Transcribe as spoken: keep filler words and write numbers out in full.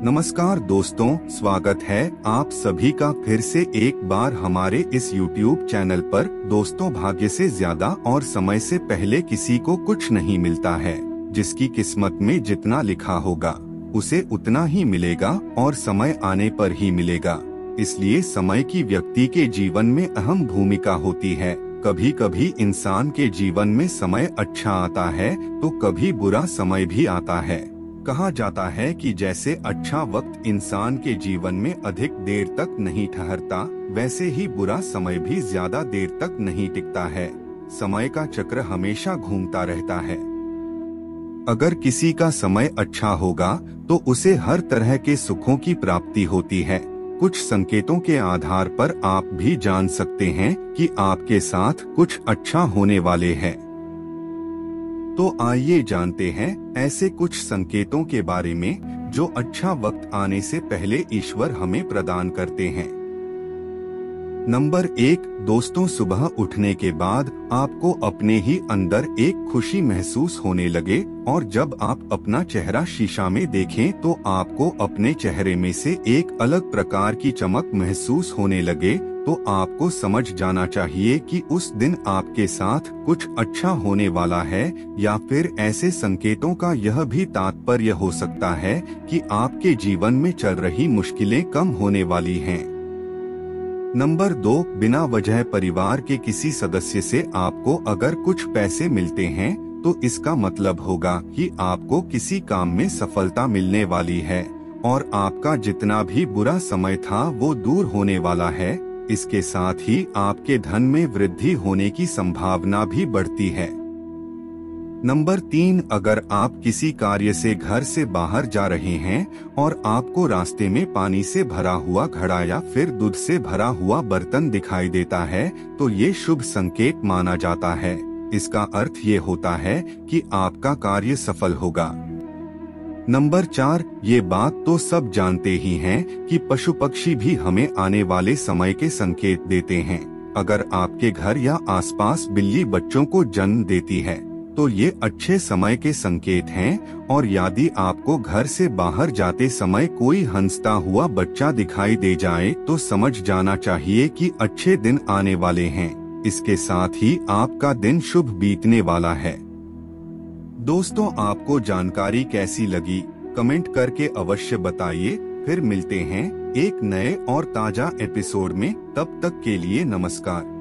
नमस्कार दोस्तों, स्वागत है आप सभी का फिर से एक बार हमारे इस यूट्यूब चैनल पर। दोस्तों, भाग्य से ज्यादा और समय से पहले किसी को कुछ नहीं मिलता है। जिसकी किस्मत में जितना लिखा होगा उसे उतना ही मिलेगा और समय आने पर ही मिलेगा। इसलिए समय की व्यक्ति के जीवन में अहम भूमिका होती है। कभी कभी इंसान के जीवन में समय अच्छा आता है तो कभी बुरा समय भी आता है। कहा जाता है कि जैसे अच्छा वक्त इंसान के जीवन में अधिक देर तक नहीं ठहरता, वैसे ही बुरा समय भी ज्यादा देर तक नहीं टिकता है। समय का चक्र हमेशा घूमता रहता है। अगर किसी का समय अच्छा होगा तो उसे हर तरह के सुखों की प्राप्ति होती है। कुछ संकेतों के आधार पर आप भी जान सकते हैं कि आपके साथ कुछ अच्छा होने वाले हैं। तो आइए जानते हैं ऐसे कुछ संकेतों के बारे में जो अच्छा वक्त आने से पहले ईश्वर हमें प्रदान करते हैं। नंबर एक, दोस्तों, सुबह उठने के बाद आपको अपने ही अंदर एक खुशी महसूस होने लगे और जब आप अपना चेहरा शीशा में देखें तो आपको अपने चेहरे में से एक अलग प्रकार की चमक महसूस होने लगे, तो आपको समझ जाना चाहिए कि उस दिन आपके साथ कुछ अच्छा होने वाला है। या फिर ऐसे संकेतों का यह भी तात्पर्य हो सकता है कि आपके जीवन में चल रही मुश्किलें कम होने वाली हैं। नंबर दो, बिना वजह परिवार के किसी सदस्य से आपको अगर कुछ पैसे मिलते हैं तो इसका मतलब होगा कि आपको किसी काम में सफलता मिलने वाली है और आपका जितना भी बुरा समय था वो दूर होने वाला है। इसके साथ ही आपके धन में वृद्धि होने की संभावना भी बढ़ती है। नंबर तीन, अगर आप किसी कार्य से घर से बाहर जा रहे हैं और आपको रास्ते में पानी से भरा हुआ घड़ा या फिर दूध से भरा हुआ बर्तन दिखाई देता है तो ये शुभ संकेत माना जाता है। इसका अर्थ ये होता है कि आपका कार्य सफल होगा। नंबर चार, ये बात तो सब जानते ही हैं कि पशु पक्षी भी हमें आने वाले समय के संकेत देते हैं। अगर आपके घर या आसपास बिल्ली बच्चों को जन्म देती है तो ये अच्छे समय के संकेत हैं। और यदि आपको घर से बाहर जाते समय कोई हंसता हुआ बच्चा दिखाई दे जाए तो समझ जाना चाहिए कि अच्छे दिन आने वाले हैं। इसके साथ ही आपका दिन शुभ बीतने वाला है। दोस्तों, आपको जानकारी कैसी लगी कमेंट करके अवश्य बताइए। फिर मिलते हैं एक नए और ताजा एपिसोड में। तब तक के लिए नमस्कार।